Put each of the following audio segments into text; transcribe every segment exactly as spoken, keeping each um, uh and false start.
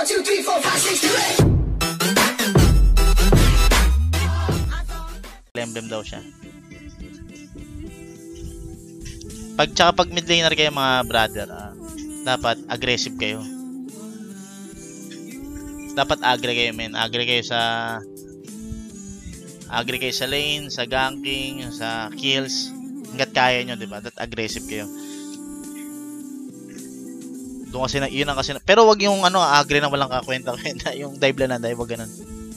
Emblem daw siya. Pag tsaka pag mid laner kayo mga brother, ah, dapat aggressive kayo. Dapat agre kayo, men. Agre kayo sa agre kayo sa lane, sa ganking, sa kills. Hanggat kaya nyo, di ba? Dapat aggressive kayo. Doon kasi na, yun ang kasi na, pero wag yung ano, agre na walang kakwenta-kwenta. Yung dive lang na dive, wag ganun.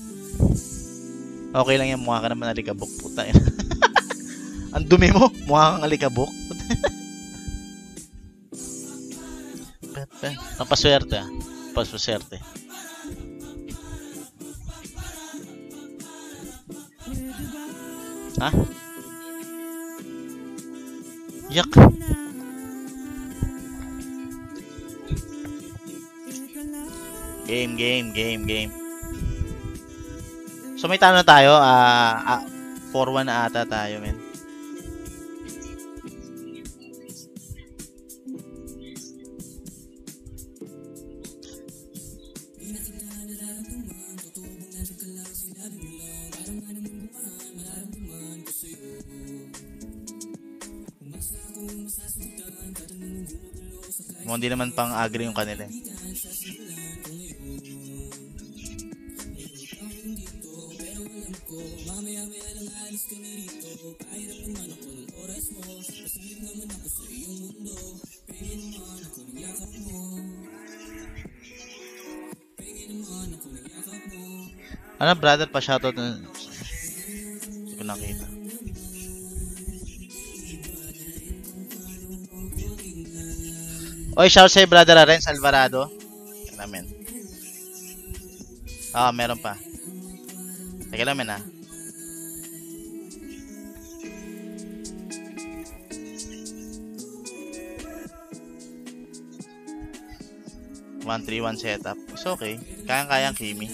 Okay lang yan, mukha ka naman alikabok, puta. Ang dumi mo, mukha kang alikabok. Pampaswerte, ah. Pampaswerte. Ha? Yak. Game, game, game, game. So may talo na tayo. Ah, uh, four one na ata tayo, men. Mo hindi naman pang agri yung kanila. Ano brother, pa shoutout na. Hindi ko nakita. Oy, shout sa'yo brother Renz Alvarado. Teka lang, men. Ah, meron pa. Teka lang, men, ah. one three one setup. It's okay. Kayang-kayang Kimi.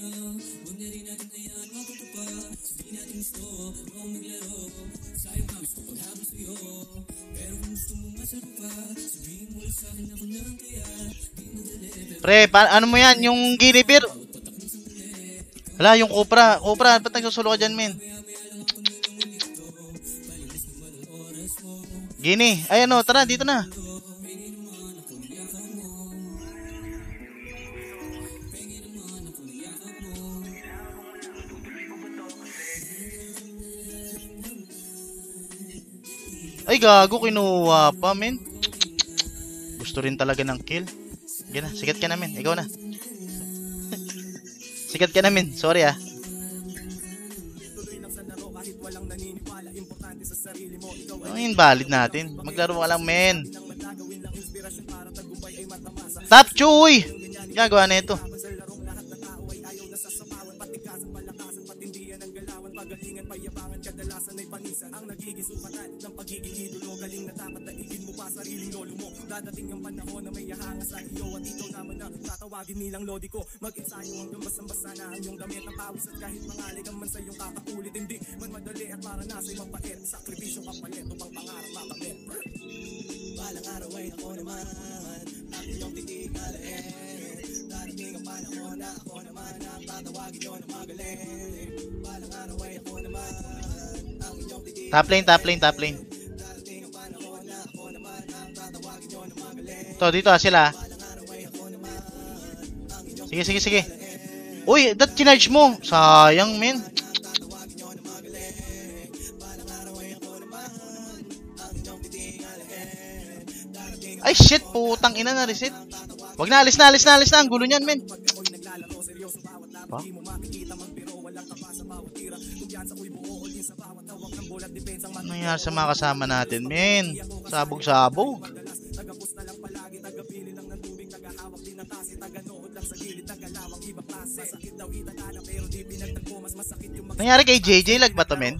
Pre, ano mo yan? Yung Guinevere? Wala, yung Cobra. Cobra, ba't nagsusulo ka dyan, men? Gini. Ay, ano, tara, dito na. Ay, gago, kinuha pa, men. Gusto rin talaga ng kill. Sige na, sikat ka na, men. Ikaw na. Sikat ka na, men. Sorry, ah. Ano yung invalid natin? Maglaro ka lang, men. Top Chuy! Gagawa na ito. Dadating ang panahon na may hahanga sa iyo at ikaw naman na tatawagin nilang lodi ko. Mag-ensayo hanggang basang-basa na ang iyong damit ng pawis at kahit mangalig ang man sa iyong kakakulit. Hindi man madali at para nasa'y mapait. Sakripisyo kapalit upang pangarap makamit. Balang araw ay ako naman ang iyong titigalain. Dadating ang panahon na ako naman ang tatawagin nyo na magaling. Balang araw ay ako naman ang iyong titigalain. Top lane, top lane, top lane. To, dito ah, sila. Sige, sige, sige. Uy, that kinarge mo. Sayang, men. Ay, shit. Putang ina na reset. Wag na, alis na, alis na, alis na. Ang gulo niyan, men. Ha? Ano nangyari sa mga kasama natin, men? Sabog-sabog. Nangyari kay J J, lag ba to, men?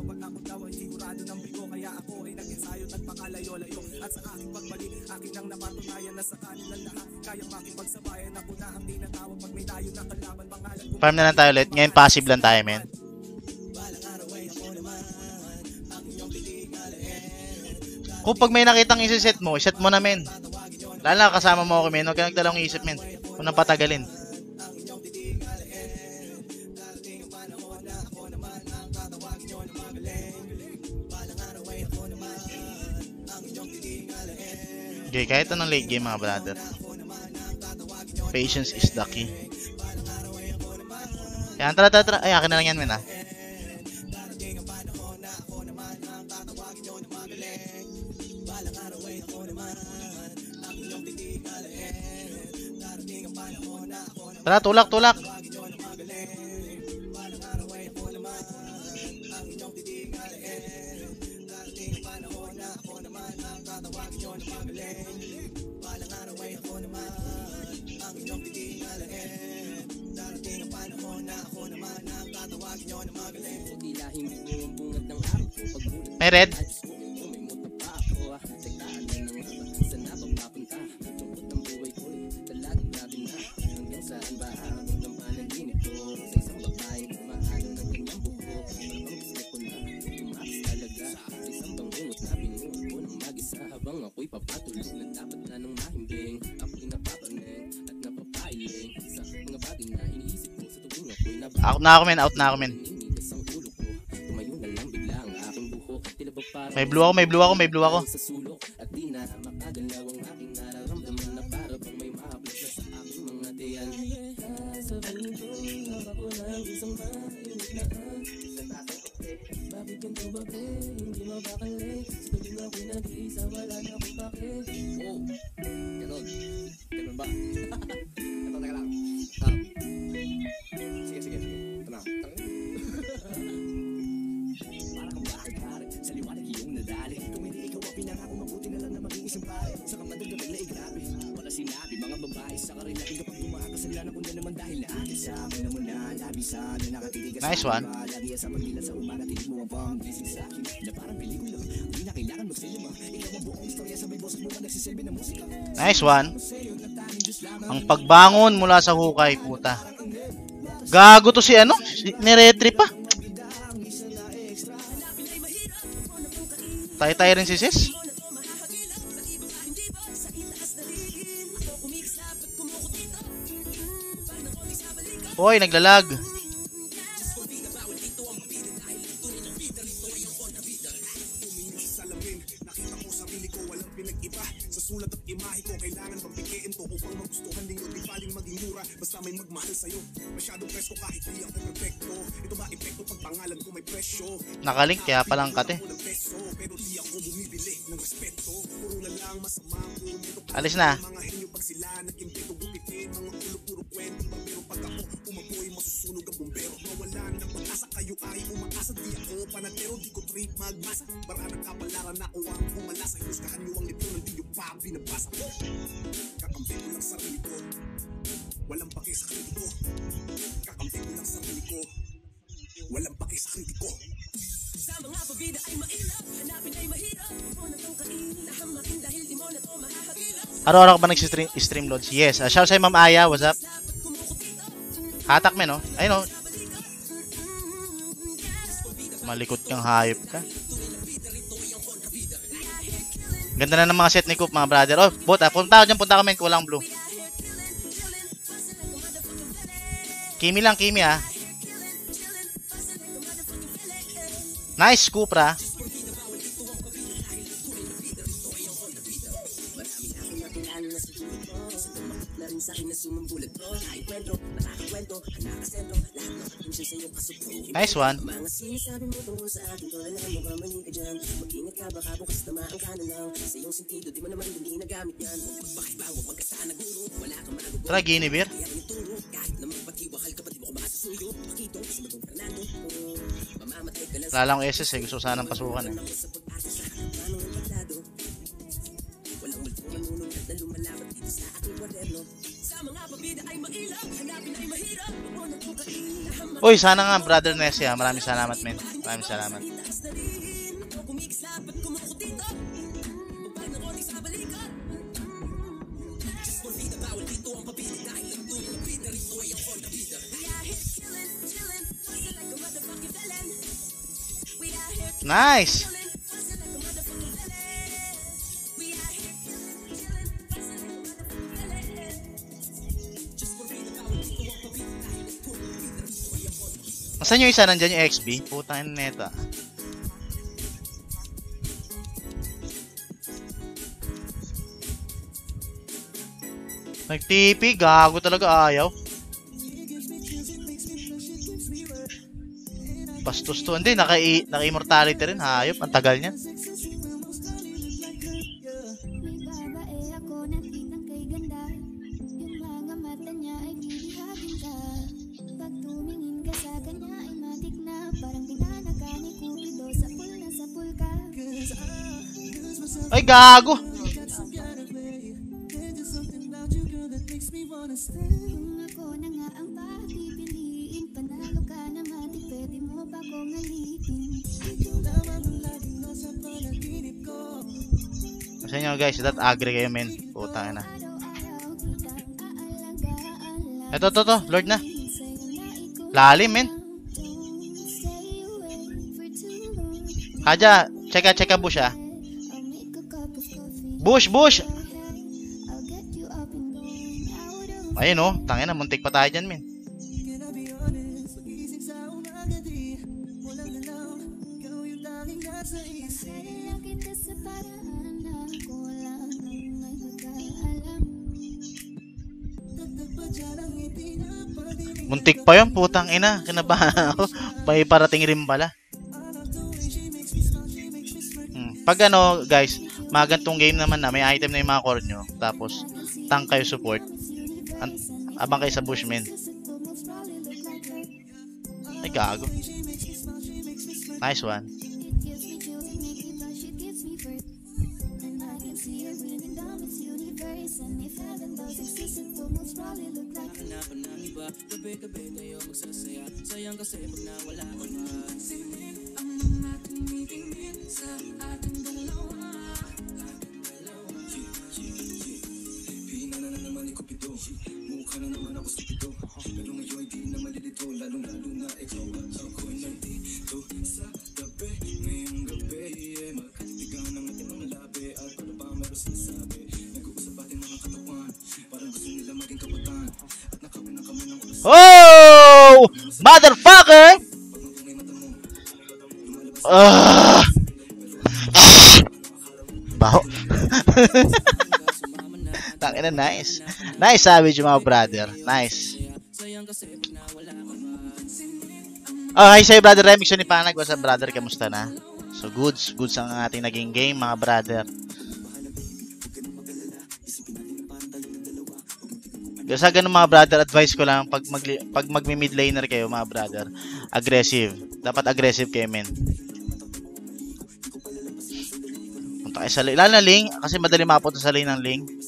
Farm na lang tayo ulit. Ngayon passive lang tayo, men. Kung pag may nakitang isi-set mo, iset mo na, men. Lala, kasama mo ako, men. Huwag ka nagdalawang isip, men. Kung nang patagalin. Okay, kahit anong late game mga brother. Patience is the key. Yan, tara, tara, tara. Ay, akin na lang yan, men, ah. Tara, tulak, tulak. May red. Out na ako, men. Out na ako, men. May blue ako, may blue ako, may blue ako. Nice one. Nice one. Ang pagbangon mula sa hukay, puta. Gago to si ano? Si Niretri pa. Tay-tay rin si sis. Hoy, naglalag. Nakalink kaya palang kate. Alis na. Walang pake sa kritiko. Kakampi ko lang sa kritiko. Walang pake sa kritiko. Sa mga pabida ay mailap, hanapin ay mahirap. Huwag na tong kainin, nahamakin dahil di mo na to mahahagilap. Araw-araw ka ba nag-stream stream loads? Yes. Uh, shout out sa Ma'am Aya, what's up? Hatak men, no? Ayun, no? Malikot kang hayop ka. Ganda na ng mga set ni Coop, mga brother. Oh, bot, ah. Punta ako dyan, punta ka men, kulang blue. Kimi lang, Kimi ah. Nice, Cupra. Nice one. Tara, Guinevere. Wala lang S S eh, gusto sanang pasukan eh. Uy, sana nga brother Nesia, maraming salamat men. Maraming salamat. Nice. Nasaan yung isa? Nandyan yung X B? Putang neta. Nag-T P, gago talaga, ayaw. Bastos to. Hindi, naka-immortality rin, hayop. Ang tagal niyan. Ay, gago! Sa inyo guys, that agree kayo men. Putang ina. Ito, to, to. Lord na. Lalim men. Kaja, checka, checka bush ah. Bush, bush! Ayun oh, tangina, muntik pa tayo dyan men. Muntik pa yun, putang ina. Kinabahan ako. May parating rin pala. Hmm. Pag ano, guys, mga gantong game naman na may item na yung mga core nyo. Tapos, tank kayo support. Abang kayo sa bushman. Ay, gago. Nice one. Gabi-gabi tayo magsasaya. Sayang kasi pag nawala ka man. Sinig ang mga tumitingin sa ating dalawa. Ating dalawa. Hina na naman ni Cupido. Mukha na naman ako stupido. Pero ngayon di na malilito. Lalong-lalo na ikaw at ako'y nandito sa gabi. Ngayong gabi eh, magkatigan ng ating mga labi. At para ba meron sinasabi? Nag-uusap ating mga katawan. Parang gusto nila maging kawatan. At nakawin na kami ng oh! Motherfucker! Ah! Baho. Tangina, nice. Nice savage mga brother. Nice. Oh, hi sa'yo brother Remix ni Panag. What's up brother? Kamusta na? So goods. Goods ang ating naging game mga brother. Sa ganun mga brother, advice ko lang pag mag pag magmi-mid laner kayo mga brother, aggressive. Dapat aggressive kayo men. Punta kayo sa lane. Lalo na lane kasi madali mapunta sa lane ng lane.